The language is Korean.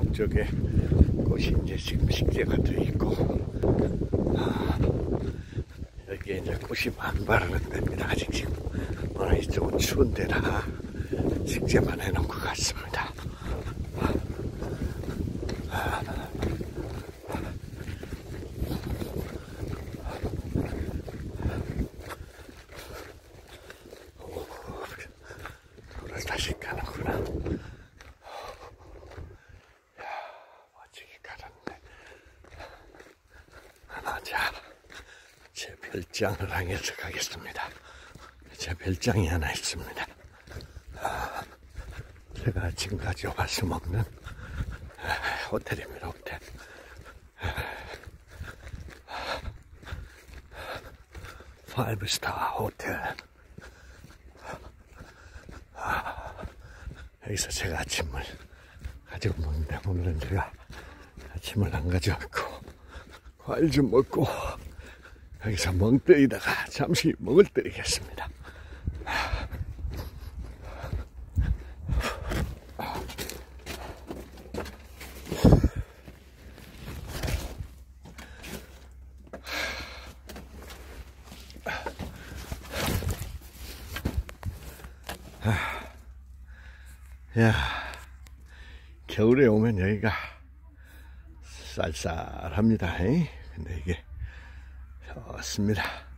앞쪽에 꽃이 이제 지금 식재가 되어 있고, 여기에 이제 꽃이 만발하는 데입니다. 아직 지금 워낙 이쪽은 추운 데라 식재만 해놓은 것 같습니다. 돌을 다시 가는구나. 멋지게 가는데. 자, 제 별장을 향해서 가겠습니다. 제 별장이 하나 있습니다. 제가 아침까지 와서 먹는 호텔입니다. 호텔. 파이브 스타 호텔. 여기서 제가 아침을 가지고 먹는데, 오늘은 제가 아침을 안 가져왔고 과일 좀 먹고 여기서 멍 때리다가 잠시 멍을 때리겠습니다. 야, 겨울에 오면 여기가 쌀쌀합니다. 근데 이게 좋습니다.